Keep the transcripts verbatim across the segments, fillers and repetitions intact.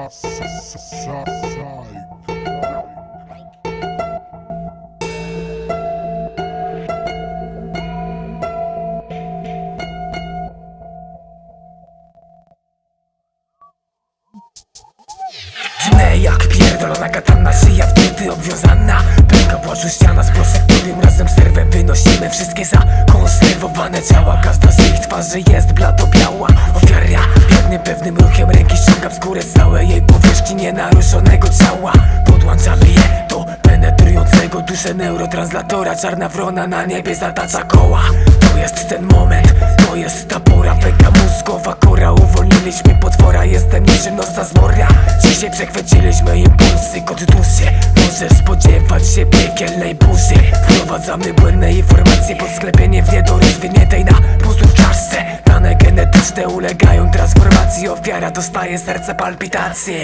Tnę jak pierdolona katana, szyja wtedy obwiązana. Pęka płaczu ściana z prosektorium, razem z serwem wynosimy wszystkie zakonserwowane ciała. Każda z ich twarzy jest blado-biała. Ofiara jednym pewnym ruchem ręki ściągam skórę z całej jej powierzchni nienaruszonego ciała. Podłączamy je do penetrującego duszę neurotranslatora. Czarna wrona na niebie zatacza koła. To jest ten moment, to jest ta pora. Pęka mózgowa kora, uwolniliśmy potwora. Jestem niczym nosa z mora. Dzisiaj przechwyciliśmy impulsy, kod duszy. Możesz spodziewać się piekielnej burzy. Wprowadzamy błędne informacje pod sklepienie w niedorozwiniętej na pozór czaszce. Dane genetyczne ulegają transformacji. Ofiara dostaje serce palpitacje.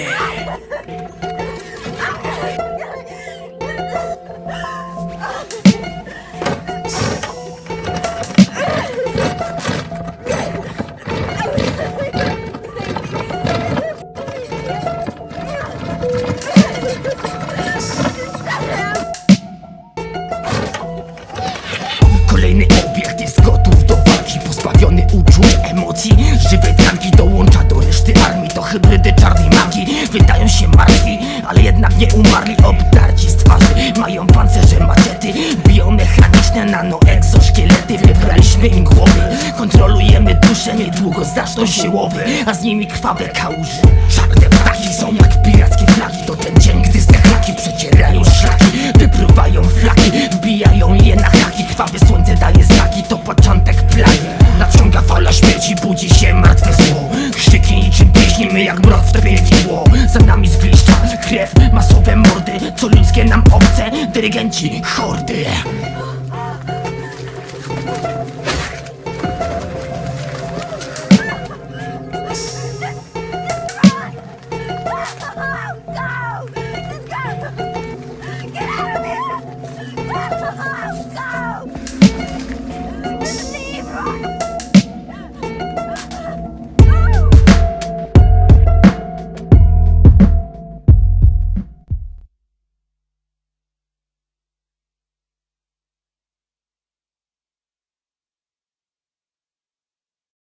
Kolejny obiekt jest gotów do walki, pozbawiony uczuć, emocji. Żywe tkanki dołącza do reszty armii. To hybrydy czarnej magii, wydają się martwi, ale jednak nie umarli. Obdarci z twarzy, mają pancerze, maczety, biomechaniczne nanoegzoszkielety. Wybraliśmy im głowy, kontrolujemy duszę. Niedługo zaczną się łowy, a z nimi krwawe kałuże. Czarne ptaki są jak pirackie flagi. To ten dzień, gdy zdechlaki przecierają szlaki, wypruwają flaki, wbijają je na haki. Krwawe słońce daje znaki, to początek plagi. Nadciąga fala śmierci, budzi się martwe zło. Krzyki niczym pieśni, my jak mrok w tobie widło. Za nami zgliszcza krew, masowe mordy, co ludzkie nam obce, dyrygenci hordy.